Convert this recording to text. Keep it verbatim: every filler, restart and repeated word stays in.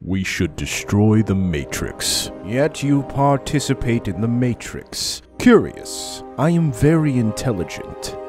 We should destroy the Matrix. Yet you participate in the Matrix. Curious. I am very intelligent.